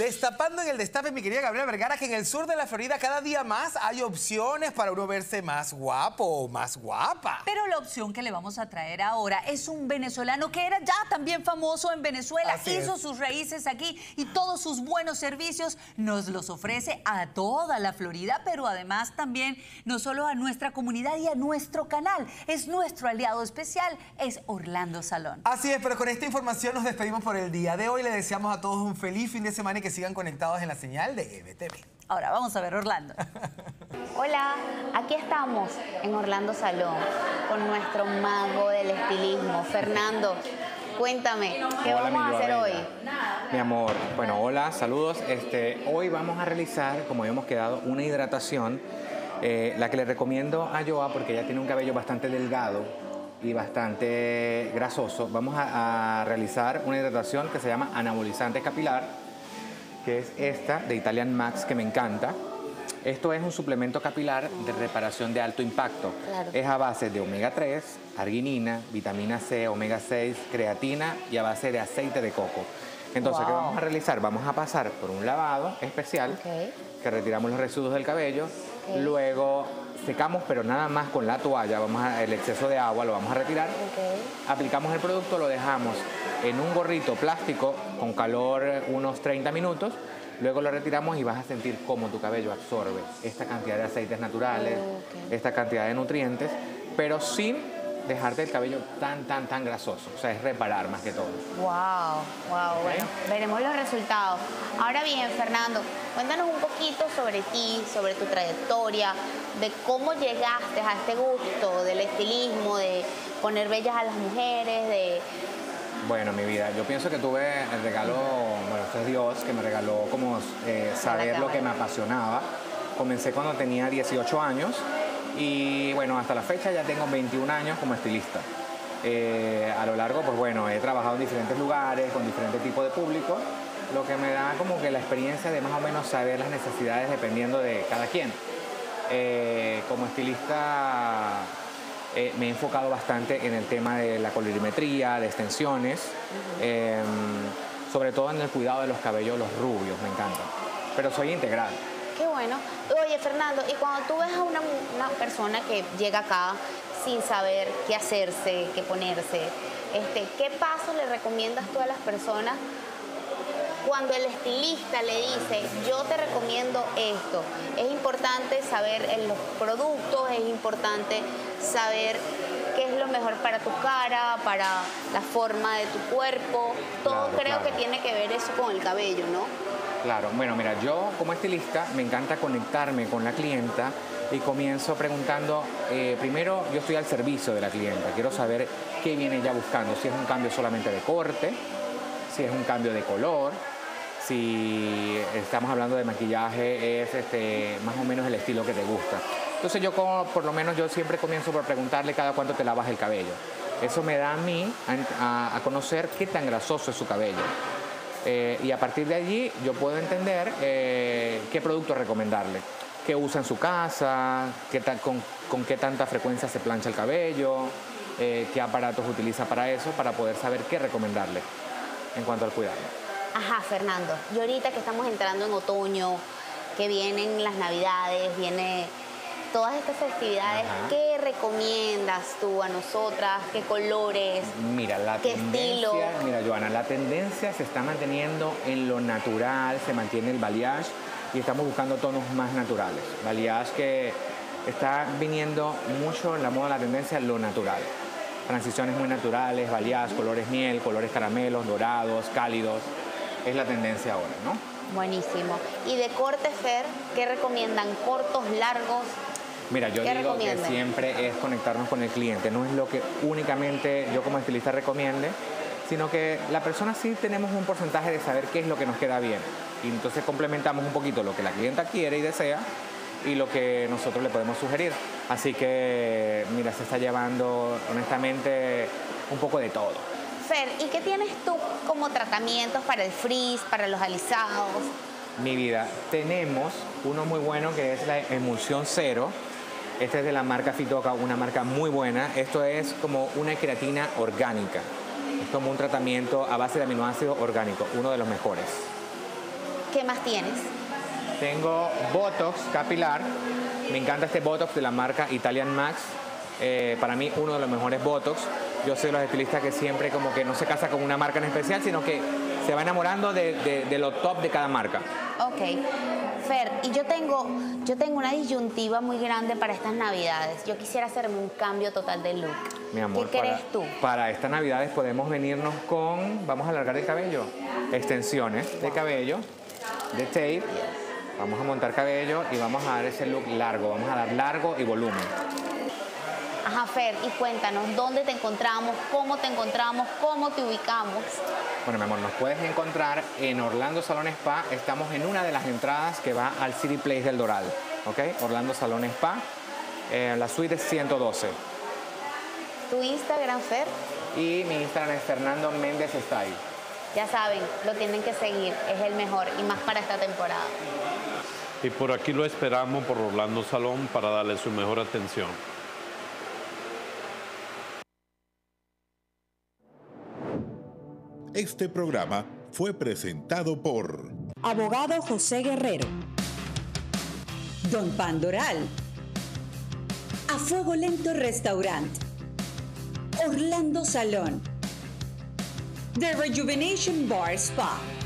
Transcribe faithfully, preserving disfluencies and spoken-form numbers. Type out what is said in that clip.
Destapando en el destape, mi querida Gabriela Vergara, que en el sur de la Florida cada día más hay opciones para uno verse más guapo o más guapa. Pero la opción que le vamos a traer ahora es un venezolano que era ya también famoso en Venezuela, Así hizo es. sus raíces aquí y todos sus buenos servicios nos los ofrece a toda la Florida, pero además también no solo a nuestra comunidad y a nuestro canal. Es nuestro aliado especial, es Orlando Salón. Así es, pero con esta información nos despedimos por el día de hoy. Le deseamos a todos un feliz fin de semana y que sigan conectados en la señal de E V T V. Ahora vamos a ver Orlando. Hola, aquí estamos en Orlando Salón con nuestro mago del estilismo, Fernando. Cuéntame, ¿qué Hola, vamos a mi hacer Joa hoy? Bella. Mi amor, bueno, hola, saludos. Este, hoy vamos a realizar, como habíamos quedado, una hidratación, eh, la que le recomiendo a Joa porque ella tiene un cabello bastante delgado y bastante grasoso. Vamos a, a realizar una hidratación que se llama anabolizante capilar, que es esta de Italian Max, que me encanta. Esto es un suplemento capilar de reparación de alto impacto. Claro. Es a base de omega tres, arginina, vitamina C, omega seis, creatina y a base de aceite de coco. Entonces, Wow. ¿qué vamos a realizar? Vamos a pasar por un lavado especial, Okay. que retiramos los residuos del cabello, Ok. luego secamos, pero nada más con la toalla, vamos a, el exceso de agua lo vamos a retirar, Okay. aplicamos el producto, lo dejamos en un gorrito plástico con calor unos treinta minutos, luego lo retiramos y vas a sentir cómo tu cabello absorbe esta cantidad de aceites naturales, Okay. esta cantidad de nutrientes, pero sin dejarte el cabello tan, tan, tan grasoso. O sea, es reparar más que todo. Wow, wow, Ok. bueno, veremos los resultados. Ahora bien, Fernando, cuéntanos un poquito sobre ti, sobre tu trayectoria, de cómo llegaste a este gusto del estilismo, de poner bellas a las mujeres, de... Bueno, mi vida, yo pienso que tuve el regalo, bueno, esto es Dios, que me regaló como eh, saber lo que me apasionaba. Comencé cuando tenía dieciocho años y bueno, hasta la fecha ya tengo veintiún años como estilista. Eh, a lo largo, pues bueno, he trabajado en diferentes lugares, con diferentes tipos de público, lo que me da como que la experiencia de más o menos saber las necesidades dependiendo de cada quien. Eh, como estilista eh, me he enfocado bastante en el tema de la colorimetría, de extensiones, uh-huh. eh, sobre todo en el cuidado de los cabellos, los rubios, me encantan. Pero soy integral. Qué bueno. Oye, Fernando, y cuando tú ves a una, una persona que llega acá sin saber qué hacerse, qué ponerse, este, ¿qué paso le recomiendas tú a las personas cuando el estilista le dice, yo te recomiendo esto? Es importante saber en los productos, es importante saber qué es lo mejor para tu cara, para la forma de tu cuerpo. Todo Claro, creo claro. que tiene que ver eso con el cabello, ¿no? Claro, bueno, mira, yo como estilista me encanta conectarme con la clienta y comienzo preguntando, eh, primero yo estoy al servicio de la clienta, quiero saber qué viene ella buscando, si es un cambio solamente de corte, si es un cambio de color, si estamos hablando de maquillaje, es este, más o menos el estilo que te gusta. Entonces yo como, por lo menos yo siempre comienzo por preguntarle cada cuánto te lavas el cabello. Eso me da a mí a, a conocer qué tan grasoso es su cabello. Eh, y a partir de allí yo puedo entender eh, qué producto recomendarle, qué usa en su casa, qué ta con, con qué tanta frecuencia se plancha el cabello, eh, qué aparatos utiliza para eso, para poder saber qué recomendarle en cuanto al cuidado. Ajá, Fernando, y ahorita que estamos entrando en otoño, que vienen las navidades, viene todas estas festividades, Ajá. ¿qué recomiendas tú a nosotras? ¿Qué colores? Mira, la ¿Qué tendencia, estilo? mira, Joana, la tendencia se está manteniendo en lo natural, se mantiene el balayage y estamos buscando tonos más naturales. Balayage que está viniendo mucho en la moda, la tendencia, lo natural. Transiciones muy naturales, balayage, colores miel, colores caramelos, dorados, cálidos. Es la tendencia ahora, ¿no? Buenísimo. ¿Y de corte, Fer, qué recomiendan? ¿Cortos, largos? Mira, yo ¿Qué digo que recomiendan? siempre es conectarnos con el cliente, no es lo que únicamente yo como estilista recomiende, sino que la persona sí tenemos un porcentaje de saber qué es lo que nos queda bien. Y entonces complementamos un poquito lo que la clienta quiere y desea y lo que nosotros le podemos sugerir. Así que, mira, se está llevando honestamente un poco de todo. Fer, ¿y qué tienes tú como tratamientos para el frizz, para los alisados? Mi vida, tenemos uno muy bueno que es la emulsión cero. Este es de la marca Fitoca, una marca muy buena. Esto es como una queratina orgánica. Es como un tratamiento a base de aminoácidos orgánicos, uno de los mejores. ¿Qué más tienes? Tengo Botox capilar. Me encanta este Botox de la marca Italian Max. Eh, para mí, uno de los mejores Botox. Yo soy de los estilistas que siempre como que no se casa con una marca en especial, sino que se va enamorando de, de, de lo top de cada marca. Ok. Fer, y yo tengo, yo tengo una disyuntiva muy grande para estas Navidades. Yo quisiera hacerme un cambio total de look. Mi amor, ¿qué crees para, tú? Para estas Navidades podemos venirnos con... Vamos a alargar el cabello. Extensiones de cabello, de tape. Vamos a montar cabello y vamos a dar ese look largo. Vamos a dar largo y volumen. Ajá, Fer, y cuéntanos, ¿dónde te encontramos? ¿Cómo te encontramos? ¿Cómo te ubicamos? Bueno, mi amor, nos puedes encontrar en Orlando Salón Spa. Estamos en una de las entradas que va al City Place del Doral. ¿Ok? Orlando Salón Spa. Eh, la suite es ciento doce. ¿Tu Instagram, Fer? Y mi Instagram es Fernando Méndez Style. Ya saben, lo tienen que seguir. Es el mejor y más para esta temporada. Y por aquí lo esperamos por Orlando Salón para darle su mejor atención. Este programa fue presentado por Abogado José Guerrero, Don Pandoral, A Fuego Lento Restaurant, Orlando Salón, The Rejuvenation Bar Spa.